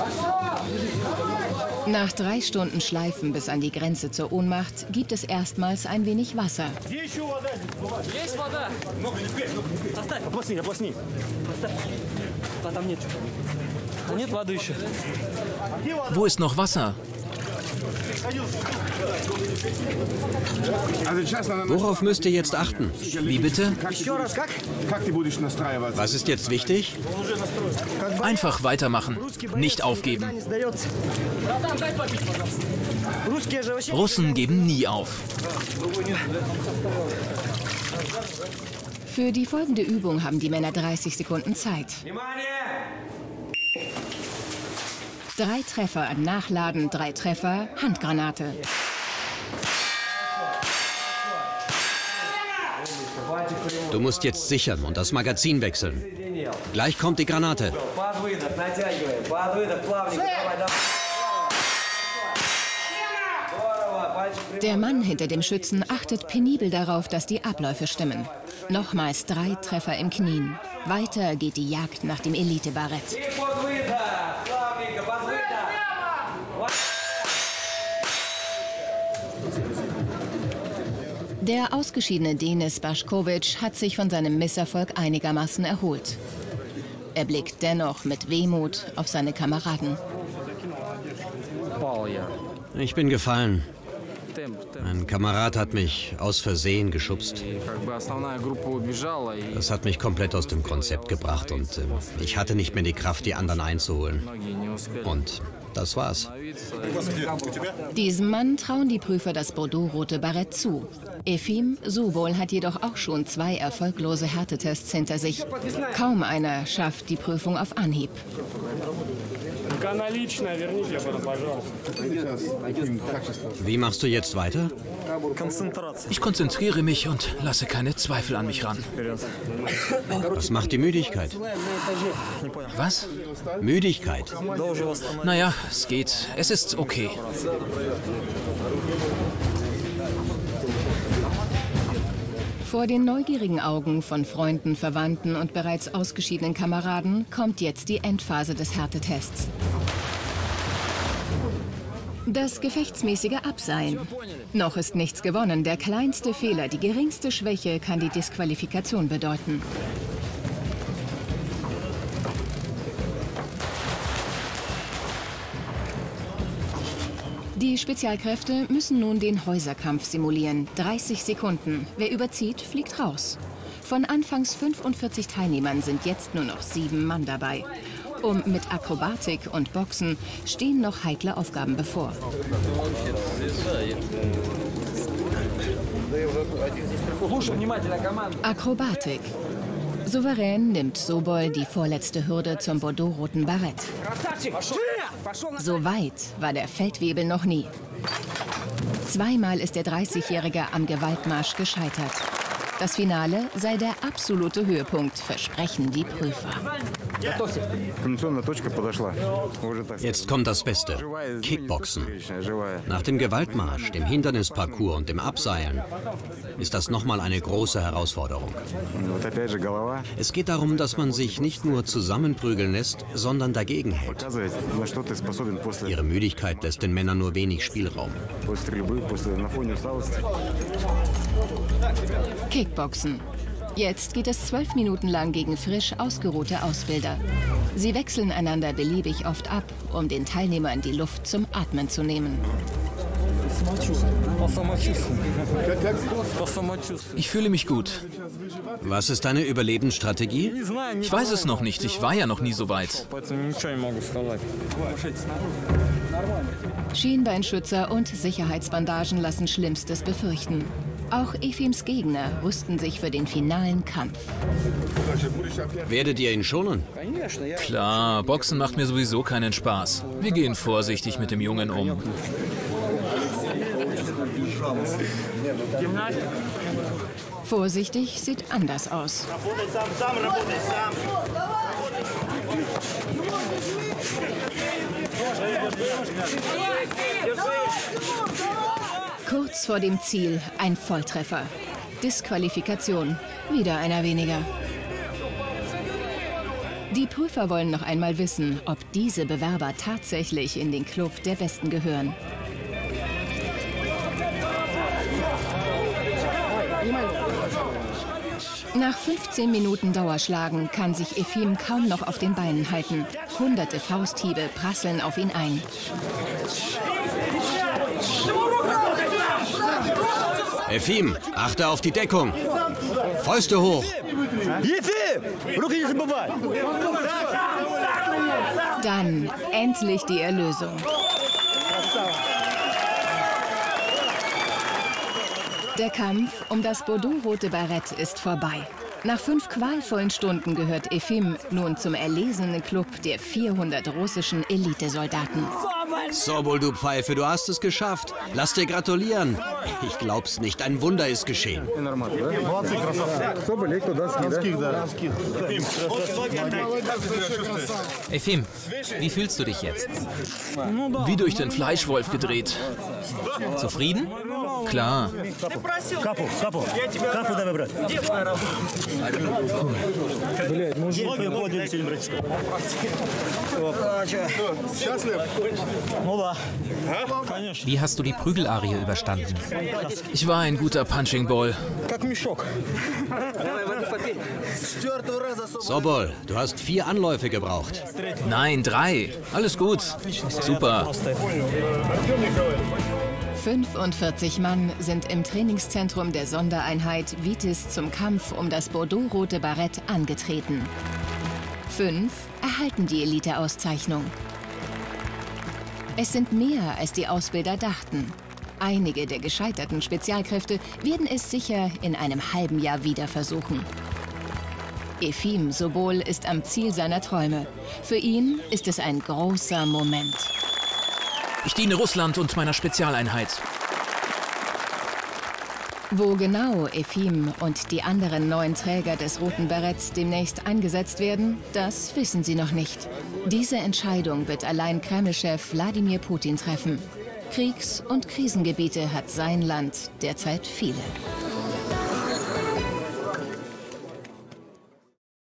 Nach 3 Stunden Schleifen bis an die Grenze zur Ohnmacht gibt es erstmals ein wenig Wasser. Wo ist noch Wasser? Worauf müsst ihr jetzt achten? Wie bitte? Was ist jetzt wichtig? Einfach weitermachen. Nicht aufgeben. Russen geben nie auf. Für die folgende Übung haben die Männer 30 Sekunden Zeit. 3 Treffer an Nachladen, 3 Treffer, Handgranate. Du musst jetzt sichern und das Magazin wechseln. Gleich kommt die Granate. Der Mann hinter dem Schützen achtet penibel darauf, dass die Abläufe stimmen. Nochmals 3 Treffer im Knien. Weiter geht die Jagd nach dem Elite-Barett. Der ausgeschiedene Denis Baschkowitsch hat sich von seinem Misserfolg einigermaßen erholt. Er blickt dennoch mit Wehmut auf seine Kameraden. Ich bin gefallen. Ein Kamerad hat mich aus Versehen geschubst. Das hat mich komplett aus dem Konzept gebracht und ich hatte nicht mehr die Kraft, die anderen einzuholen. Und das war's. Diesem Mann trauen die Prüfer das bordeaux-rote Barett zu. Efim Subol hat jedoch auch schon 2 erfolglose Härtetests hinter sich. Kaum einer schafft die Prüfung auf Anhieb. Wie machst du jetzt weiter? Ich konzentriere mich und lasse keine Zweifel an mich ran. Was macht die Müdigkeit? Was? Müdigkeit. Naja, es geht. Es ist okay. Vor den neugierigen Augen von Freunden, Verwandten und bereits ausgeschiedenen Kameraden kommt jetzt die Endphase des Härtetests. Das gefechtsmäßige Abseilen. Noch ist nichts gewonnen. Der kleinste Fehler, die geringste Schwäche kann die Disqualifikation bedeuten. Die Spezialkräfte müssen nun den Häuserkampf simulieren. 30 Sekunden. Wer überzieht, fliegt raus. Von anfangs 45 Teilnehmern sind jetzt nur noch 7 Mann dabei. Mit Akrobatik und Boxen stehen noch heikle Aufgaben bevor. Akrobatik. Souverän nimmt Sobol die vorletzte Hürde zum bordeaux-roten Barett. So weit war der Feldwebel noch nie. 2-mal ist der 30-Jährige am Gewaltmarsch gescheitert. Das Finale sei der absolute Höhepunkt, versprechen die Prüfer. Jetzt kommt das Beste. Kickboxen. Nach dem Gewaltmarsch, dem Hindernisparcours und dem Abseilen ist das nochmal eine große Herausforderung. Es geht darum, dass man sich nicht nur zusammenprügeln lässt, sondern dagegen hält. Ihre Müdigkeit lässt den Männern nur wenig Spielraum. Kickboxen. Jetzt geht es 12 Minuten lang gegen frisch ausgeruhte Ausbilder. Sie wechseln einander beliebig oft ab, um den Teilnehmern die Luft zum Atmen zu nehmen. Ich fühle mich gut. Was ist deine Überlebensstrategie? Ich weiß es noch nicht. Ich war ja noch nie so weit. Schienbeinschützer und Sicherheitsbandagen lassen Schlimmstes befürchten. Auch Efims Gegner rüsten sich für den finalen Kampf. Werdet ihr ihn schonen? Klar, Boxen macht mir sowieso keinen Spaß. Wir gehen vorsichtig mit dem Jungen um. Vorsichtig sieht anders aus. Kurz vor dem Ziel ein Volltreffer. Disqualifikation. Wieder einer weniger. Die Prüfer wollen noch einmal wissen, ob diese Bewerber tatsächlich in den Club der Besten gehören. Nach 15 Minuten Dauerschlagen kann sich Efim kaum noch auf den Beinen halten. Hunderte Fausthiebe prasseln auf ihn ein. Efim, achte auf die Deckung. Fäuste hoch. Dann endlich die Erlösung. Der Kampf um das Bordeaux-rote Barett ist vorbei. Nach 5 qualvollen Stunden gehört Efim nun zum erlesenen Club der 400 russischen Elitesoldaten. Sobol, du Pfeife, du hast es geschafft. Lass dir gratulieren. Ich glaub's nicht, ein Wunder ist geschehen. Efim, wie fühlst du dich jetzt? Wie durch den Fleischwolf gedreht. Zufrieden? Klar. Wie hast du die Prügelarie überstanden? Ich war ein guter Punching Ball. Sobol, du hast 4 Anläufe gebraucht. Nein, 3. Alles gut. Super. 45 Mann sind im Trainingszentrum der Sondereinheit Vitis zum Kampf um das Bordeaux-rote Barett angetreten. 5 erhalten die Elite-Auszeichnung. Es sind mehr, als die Ausbilder dachten. Einige der gescheiterten Spezialkräfte werden es sicher in einem halben Jahr wieder versuchen. Efim Sobol ist am Ziel seiner Träume. Für ihn ist es ein großer Moment. Ich diene Russland und meiner Spezialeinheit. Wo genau Efim und die anderen 9 Träger des Roten Baretts demnächst eingesetzt werden, das wissen sie noch nicht. Diese Entscheidung wird allein Kreml-Chef Wladimir Putin treffen. Kriegs- und Krisengebiete hat sein Land derzeit viele.